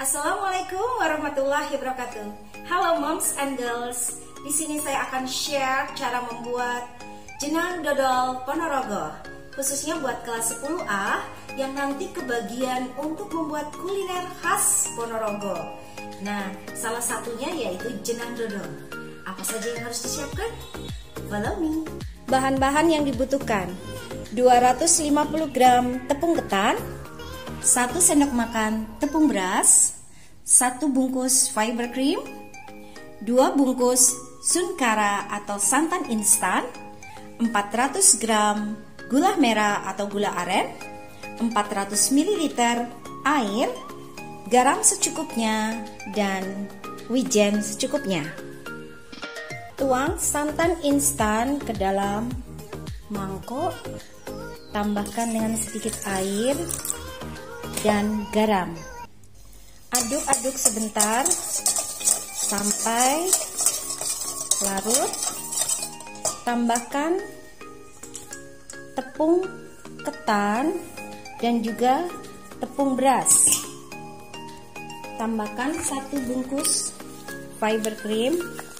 Assalamualaikum warahmatullahi wabarakatuh. Halo moms and girls. Di sini saya akan share cara membuat jenang dodol Ponorogo, khususnya buat kelas 10A yang nanti kebagian untuk membuat kuliner khas Ponorogo. Nah, salah satunya yaitu jenang dodol. Apa saja yang harus disiapkan? Follow me. Bahan-bahan yang dibutuhkan: 250 gram tepung ketan, 1 sendok makan tepung beras, 1 bungkus fiber cream, 2 bungkus sunkara atau santan instan, 400 gram gula merah atau gula aren, 400 ml air, garam secukupnya, dan wijen secukupnya. Tuang santan instan ke dalam mangkok, tambahkan dengan sedikit air dan garam. Aduk-aduk sebentar sampai larut. Tambahkan tepung ketan dan juga tepung beras. Tambahkan 1 bungkus fiber cream.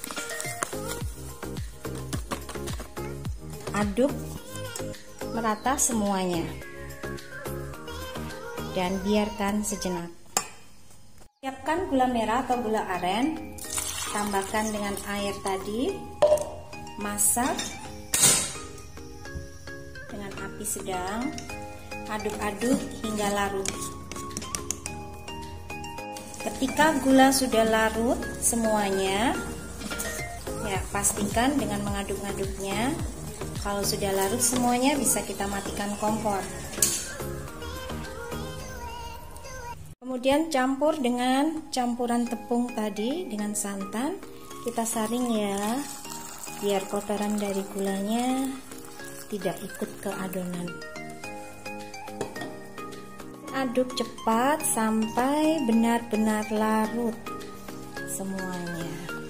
Aduk merata semuanya dan biarkan sejenak. Siapkan gula merah atau gula aren, tambahkan dengan air tadi, masak dengan api sedang, aduk-aduk hingga larut. Ketika gula sudah larut semuanya, ya pastikan dengan mengaduk-aduknya. Kalau sudah larut semuanya, bisa kita matikan kompor. Kemudian campur dengan campuran tepung tadi dengan santan. Kita saring ya, biar kotoran dari gulanya tidak ikut ke adonan. Aduk cepat sampai benar-benar larut semuanya.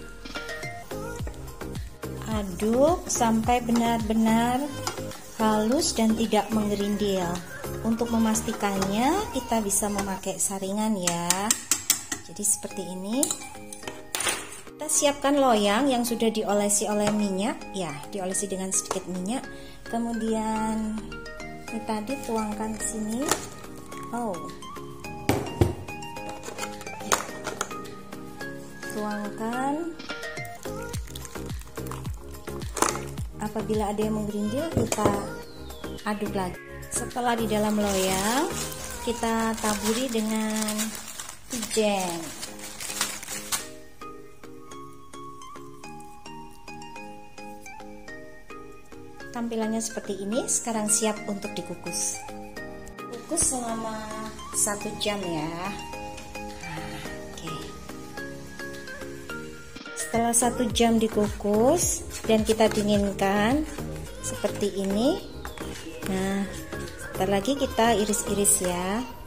Aduk sampai benar-benar halus dan tidak menggerindil. Untuk memastikannya kita bisa memakai saringan ya. Jadi seperti ini. Kita siapkan loyang yang sudah diolesi oleh minyak ya, diolesi dengan sedikit minyak. Kemudian ini tadi tuangkan ke sini. Tuangkan. Apabila ada yang menggerindil, kita aduk lagi. Setelah di dalam loyang, kita taburi dengan wijen. Tampilannya seperti ini. Sekarang siap untuk dikukus. Kukus selama 1 jam ya. Oke. Setelah 1 jam dikukus dan kita dinginkan seperti ini. Nah, sebentar lagi kita iris-iris ya.